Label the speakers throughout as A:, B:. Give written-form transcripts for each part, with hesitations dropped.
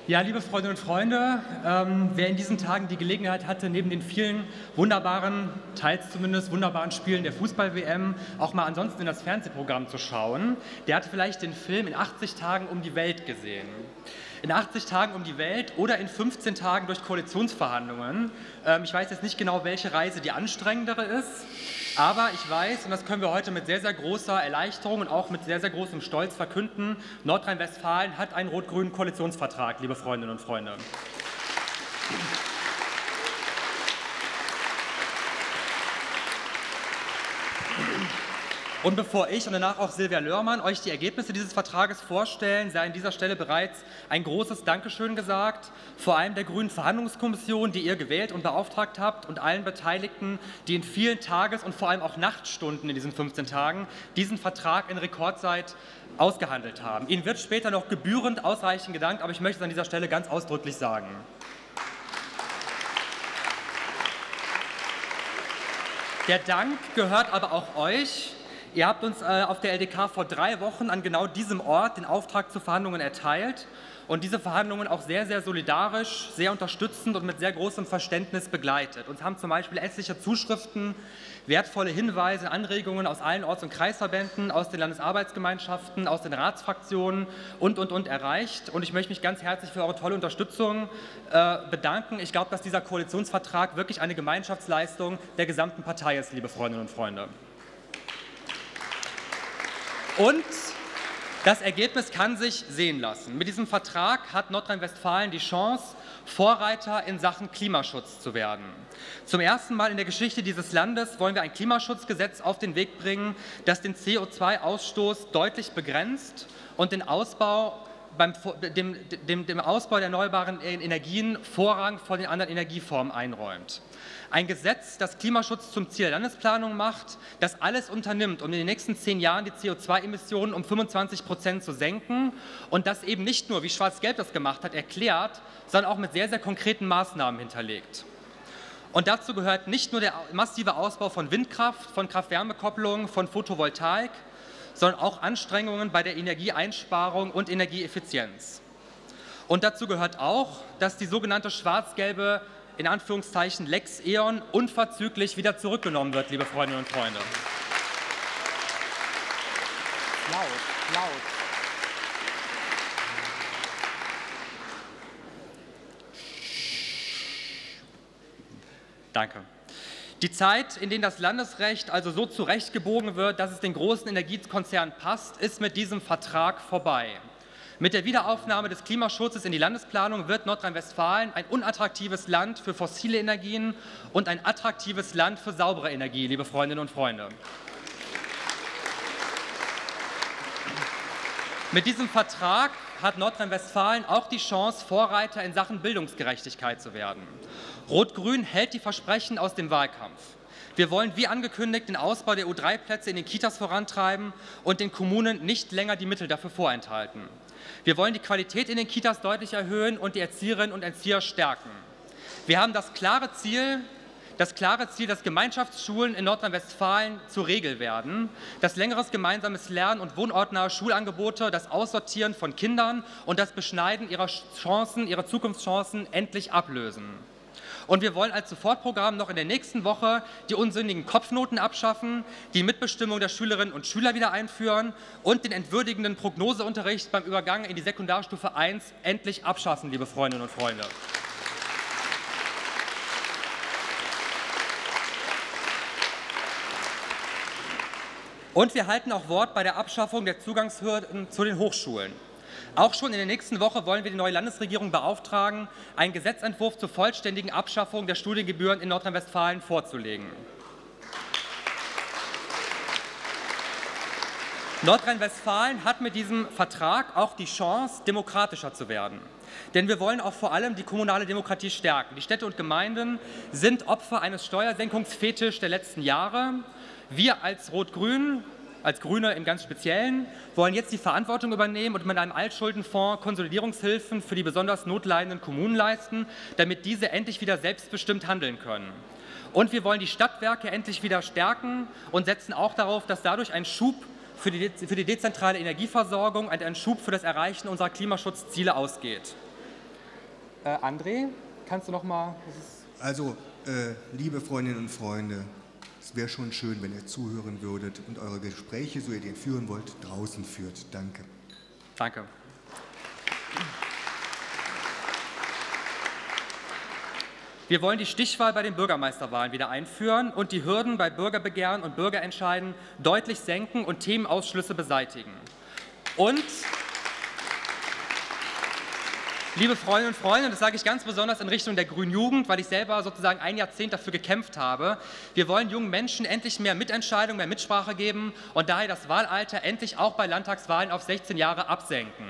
A: Ja, liebe Freundinnen und Freunde, wer in diesen Tagen die Gelegenheit hatte, neben den vielen wunderbaren, teils zumindest wunderbaren Spielen der Fußball-WM auch mal ansonsten in das Fernsehprogramm zu schauen, der hat vielleicht den Film in 80 Tagen um die Welt gesehen. In 80 Tagen um die Welt oder in 15 Tagen durch Koalitionsverhandlungen. Ich weiß jetzt nicht genau, welche Reise die anstrengendere ist, aber ich weiß, und das können wir heute mit sehr, sehr großer Erleichterung und auch mit sehr, sehr großem Stolz verkünden, Nordrhein-Westfalen hat einen rot-grünen Koalitionsvertrag, liebe Freundinnen und Freunde. Und bevor ich und danach auch Silvia Löhrmann euch die Ergebnisse dieses Vertrages vorstellen, sei an dieser Stelle bereits ein großes Dankeschön gesagt, vor allem der Grünen Verhandlungskommission, die ihr gewählt und beauftragt habt, und allen Beteiligten, die in vielen Tages- und vor allem auch Nachtstunden in diesen 15 Tagen diesen Vertrag in Rekordzeit ausgehandelt haben. Ihnen wird später noch gebührend ausreichend gedankt, aber ich möchte es an dieser Stelle ganz ausdrücklich sagen. Der Dank gehört aber auch euch. Ihr habt uns auf der LDK vor 3 Wochen an genau diesem Ort den Auftrag zu Verhandlungen erteilt und diese Verhandlungen auch sehr, sehr solidarisch, sehr unterstützend und mit sehr großem Verständnis begleitet. Uns haben zum Beispiel etliche Zuschriften, wertvolle Hinweise, Anregungen aus allen Orts- und Kreisverbänden, aus den Landesarbeitsgemeinschaften, aus den Ratsfraktionen und erreicht. Und ich möchte mich ganz herzlich für eure tolle Unterstützung bedanken. Ich glaube, dass dieser Koalitionsvertrag wirklich eine Gemeinschaftsleistung der gesamten Partei ist, liebe Freundinnen und Freunde. Und das Ergebnis kann sich sehen lassen. Mit diesem Vertrag hat Nordrhein-Westfalen die Chance, Vorreiter in Sachen Klimaschutz zu werden. Zum ersten Mal in der Geschichte dieses Landes wollen wir ein Klimaschutzgesetz auf den Weg bringen, das den CO2-Ausstoß deutlich begrenzt und dem Ausbau der erneuerbaren Energien Vorrang vor den anderen Energieformen einräumt. Ein Gesetz, das Klimaschutz zum Ziel der Landesplanung macht, das alles unternimmt, um in den nächsten 10 Jahren die CO2-Emissionen um 25% zu senken und das eben nicht nur, wie Schwarz-Gelb das gemacht hat, erklärt, sondern auch mit sehr, sehr konkreten Maßnahmen hinterlegt. Und dazu gehört nicht nur der massive Ausbau von Windkraft, von Kraft-Wärme-Kopplung, von Photovoltaik, sondern auch Anstrengungen bei der Energieeinsparung und Energieeffizienz. Und dazu gehört auch, dass die sogenannte schwarz-gelbe, in Anführungszeichen, Lex E.ON unverzüglich wieder zurückgenommen wird, liebe Freundinnen und Freunde. Laut. Danke. Die Zeit, in der das Landesrecht also so zurechtgebogen wird, dass es den großen Energiekonzernen passt, ist mit diesem Vertrag vorbei. Mit der Wiederaufnahme des Klimaschutzes in die Landesplanung wird Nordrhein-Westfalen ein unattraktives Land für fossile Energien und ein attraktives Land für saubere Energie, liebe Freundinnen und Freunde. Mit diesem Vertrag hat Nordrhein-Westfalen auch die Chance, Vorreiter in Sachen Bildungsgerechtigkeit zu werden. Rot-Grün hält die Versprechen aus dem Wahlkampf. Wir wollen, wie angekündigt, den Ausbau der U3-Plätze in den Kitas vorantreiben und den Kommunen nicht länger die Mittel dafür vorenthalten. Wir wollen die Qualität in den Kitas deutlich erhöhen und die Erzieherinnen und Erzieher stärken. Wir haben das klare Ziel, dass Gemeinschaftsschulen in Nordrhein-Westfalen zur Regel werden, dass längeres gemeinsames Lernen und wohnortnahe Schulangebote, das Aussortieren von Kindern und das Beschneiden ihrer Zukunftschancen endlich ablösen. Und wir wollen als Sofortprogramm noch in der nächsten Woche die unsinnigen Kopfnoten abschaffen, die Mitbestimmung der Schülerinnen und Schüler wieder einführen und den entwürdigenden Prognoseunterricht beim Übergang in die Sekundarstufe 1 endlich abschaffen, liebe Freundinnen und Freunde. Und wir halten auch Wort bei der Abschaffung der Zugangshürden zu den Hochschulen. Auch schon in der nächsten Woche wollen wir die neue Landesregierung beauftragen, einen Gesetzentwurf zur vollständigen Abschaffung der Studiengebühren in Nordrhein-Westfalen vorzulegen. Nordrhein-Westfalen hat mit diesem Vertrag auch die Chance, demokratischer zu werden. Denn wir wollen auch vor allem die kommunale Demokratie stärken. Die Städte und Gemeinden sind Opfer eines Steuersenkungsfetischs der letzten Jahre. Wir als Rot-Grün, als Grüne im ganz Speziellen, wollen jetzt die Verantwortung übernehmen und mit einem Altschuldenfonds Konsolidierungshilfen für die besonders notleidenden Kommunen leisten, damit diese endlich wieder selbstbestimmt handeln können. Und wir wollen die Stadtwerke endlich wieder stärken und setzen auch darauf, dass dadurch ein Schub für die dezentrale Energieversorgung und ein Schub für das Erreichen unserer Klimaschutzziele ausgeht. André, kannst du noch mal...
B: Also, liebe Freundinnen und Freunde, es wäre schon schön, wenn ihr zuhören würdet und eure Gespräche, so ihr den führen wollt, draußen führt. Danke.
A: Danke. Wir wollen die Stichwahl bei den Bürgermeisterwahlen wieder einführen und die Hürden bei Bürgerbegehren und Bürgerentscheiden deutlich senken und Themenausschlüsse beseitigen. Und, liebe Freundinnen und Freunde, das sage ich ganz besonders in Richtung der Grünen Jugend, weil ich selber sozusagen ein Jahrzehnt dafür gekämpft habe, wir wollen jungen Menschen endlich mehr Mitentscheidung, mehr Mitsprache geben und daher das Wahlalter endlich auch bei Landtagswahlen auf 16 Jahre absenken.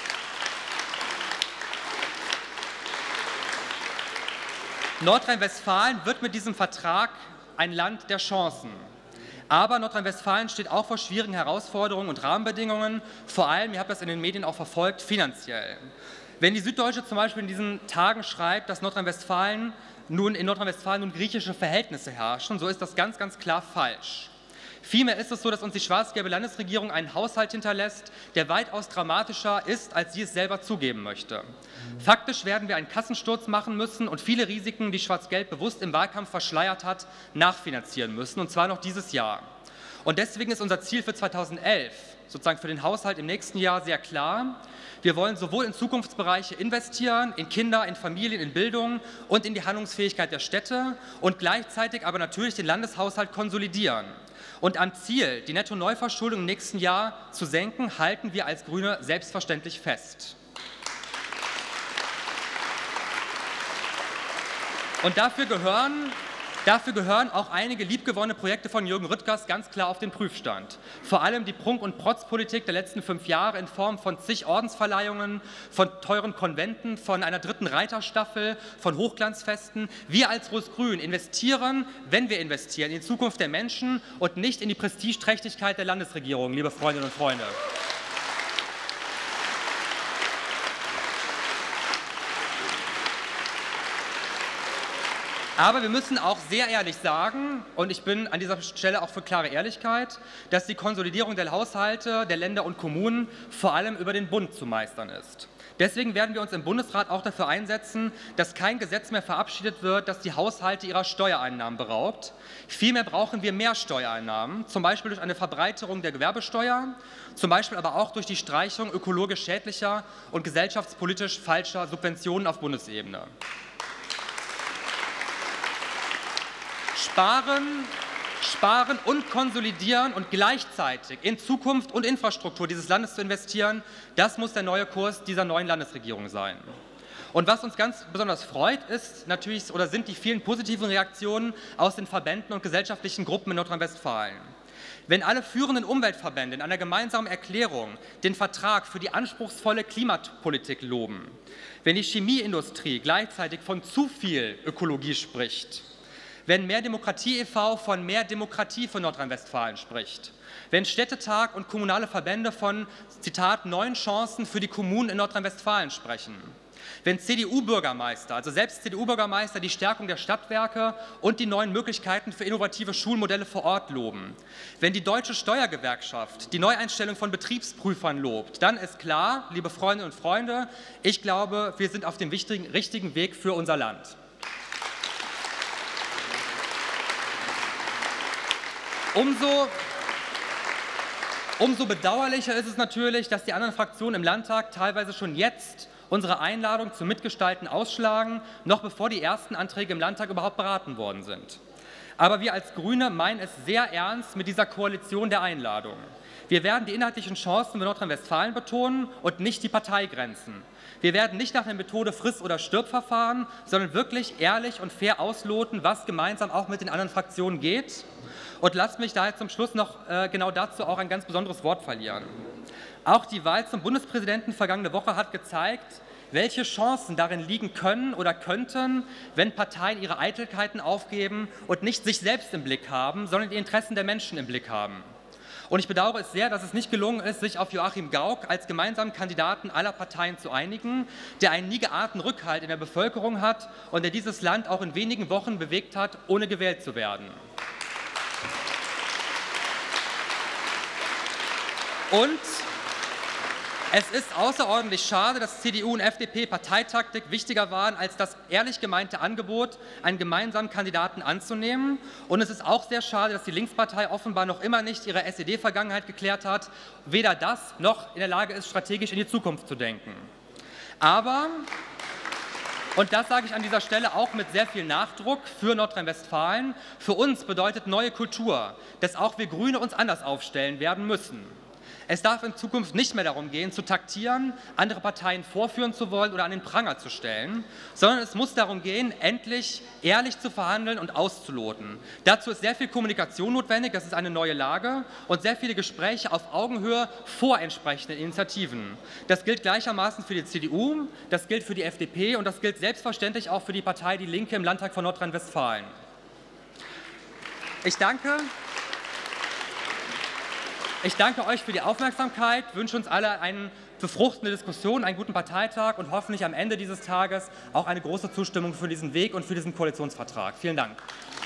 A: Nordrhein-Westfalen wird mit diesem Vertrag ein Land der Chancen. Aber Nordrhein-Westfalen steht auch vor schwierigen Herausforderungen und Rahmenbedingungen, vor allem, ihr habt das in den Medien auch verfolgt, finanziell. Wenn die Süddeutsche zum Beispiel in diesen Tagen schreibt, dass in Nordrhein-Westfalen nun griechische Verhältnisse herrschen, so ist das ganz, ganz klar falsch. Vielmehr ist es so, dass uns die schwarz-gelbe Landesregierung einen Haushalt hinterlässt, der weitaus dramatischer ist, als sie es selber zugeben möchte. Faktisch werden wir einen Kassensturz machen müssen und viele Risiken, die Schwarz-Gelb bewusst im Wahlkampf verschleiert hat, nachfinanzieren müssen, und zwar noch dieses Jahr. Und deswegen ist unser Ziel für 2011, sozusagen für den Haushalt im nächsten Jahr, sehr klar. Wir wollen sowohl in Zukunftsbereiche investieren, in Kinder, in Familien, in Bildung und in die Handlungsfähigkeit der Städte und gleichzeitig aber natürlich den Landeshaushalt konsolidieren. Und am Ziel, die Netto-Neuverschuldung im nächsten Jahr zu senken, halten wir als Grüne selbstverständlich fest. Und dafür gehören auch einige liebgewonnene Projekte von Jürgen Rüttgers ganz klar auf den Prüfstand. Vor allem die Prunk- und Protzpolitik der letzten 5 Jahre in Form von zig Ordensverleihungen, von teuren Konventen, von einer 3. Reiterstaffel, von Hochglanzfesten. Wir als Rot-Grün investieren, wenn wir investieren, in die Zukunft der Menschen und nicht in die Prestigeträchtigkeit der Landesregierung, liebe Freundinnen und Freunde. Aber wir müssen auch sehr ehrlich sagen, und ich bin an dieser Stelle auch für klare Ehrlichkeit, dass die Konsolidierung der Haushalte der Länder und Kommunen vor allem über den Bund zu meistern ist. Deswegen werden wir uns im Bundesrat auch dafür einsetzen, dass kein Gesetz mehr verabschiedet wird, das die Haushalte ihrer Steuereinnahmen beraubt. Vielmehr brauchen wir mehr Steuereinnahmen, zum Beispiel durch eine Verbreiterung der Gewerbesteuer, zum Beispiel aber auch durch die Streichung ökologisch schädlicher und gesellschaftspolitisch falscher Subventionen auf Bundesebene. Sparen und konsolidieren und gleichzeitig in Zukunft und Infrastruktur dieses Landes zu investieren, das muss der neue Kurs dieser neuen Landesregierung sein. Und was uns ganz besonders freut, sind die vielen positiven Reaktionen aus den Verbänden und gesellschaftlichen Gruppen in Nordrhein-Westfalen. Wenn alle führenden Umweltverbände in einer gemeinsamen Erklärung den Vertrag für die anspruchsvolle Klimapolitik loben, wenn die Chemieindustrie gleichzeitig von zu viel Ökologie spricht, wenn Mehr Demokratie e.V. von mehr Demokratie für Nordrhein-Westfalen spricht, wenn Städtetag und kommunale Verbände von, Zitat, neuen Chancen für die Kommunen in Nordrhein-Westfalen sprechen, wenn CDU-Bürgermeister, also selbst CDU-Bürgermeister, die Stärkung der Stadtwerke und die neuen Möglichkeiten für innovative Schulmodelle vor Ort loben, wenn die Deutsche Steuergewerkschaft die Neueinstellung von Betriebsprüfern lobt, dann ist klar, liebe Freundinnen und Freunde, ich glaube, wir sind auf dem richtigen Weg für unser Land. Umso bedauerlicher ist es natürlich, dass die anderen Fraktionen im Landtag teilweise schon jetzt unsere Einladung zum Mitgestalten ausschlagen, noch bevor die ersten Anträge im Landtag überhaupt beraten worden sind. Aber wir als Grüne meinen es sehr ernst mit dieser Koalition der Einladung. Wir werden die inhaltlichen Chancen für Nordrhein-Westfalen betonen und nicht die Parteigrenzen. Wir werden nicht nach der Methode Friss- oder Stirb-Verfahren, sondern wirklich ehrlich und fair ausloten, was gemeinsam auch mit den anderen Fraktionen geht. Und lasst mich daher zum Schluss noch genau dazu auch ein ganz besonderes Wort verlieren. Auch die Wahl zum Bundespräsidenten vergangene Woche hat gezeigt, welche Chancen darin liegen können oder könnten, wenn Parteien ihre Eitelkeiten aufgeben und nicht sich selbst im Blick haben, sondern die Interessen der Menschen im Blick haben. Und ich bedauere es sehr, dass es nicht gelungen ist, sich auf Joachim Gauck als gemeinsamen Kandidaten aller Parteien zu einigen, der einen nie geahnten Rückhalt in der Bevölkerung hat und der dieses Land auch in wenigen Wochen bewegt hat, ohne gewählt zu werden. Es ist außerordentlich schade, dass CDU und FDP Parteitaktik wichtiger waren als das ehrlich gemeinte Angebot, einen gemeinsamen Kandidaten anzunehmen. Und es ist auch sehr schade, dass die Linkspartei offenbar noch immer nicht ihre SED-Vergangenheit geklärt hat, weder das noch in der Lage ist, strategisch in die Zukunft zu denken. Aber, und das sage ich an dieser Stelle auch mit sehr viel Nachdruck für Nordrhein-Westfalen, für uns bedeutet neue Kultur, dass auch wir Grüne uns anders aufstellen werden müssen. Es darf in Zukunft nicht mehr darum gehen, zu taktieren, andere Parteien vorführen zu wollen oder an den Pranger zu stellen, sondern es muss darum gehen, endlich ehrlich zu verhandeln und auszuloten. Dazu ist sehr viel Kommunikation notwendig, das ist eine neue Lage, und sehr viele Gespräche auf Augenhöhe vor entsprechenden Initiativen. Das gilt gleichermaßen für die CDU, das gilt für die FDP und das gilt selbstverständlich auch für die Partei Die Linke im Landtag von Nordrhein-Westfalen. Ich danke euch für die Aufmerksamkeit, wünsche uns alle eine befruchtende Diskussion, einen guten Parteitag und hoffentlich am Ende dieses Tages auch eine große Zustimmung für diesen Weg und für diesen Koalitionsvertrag. Vielen Dank.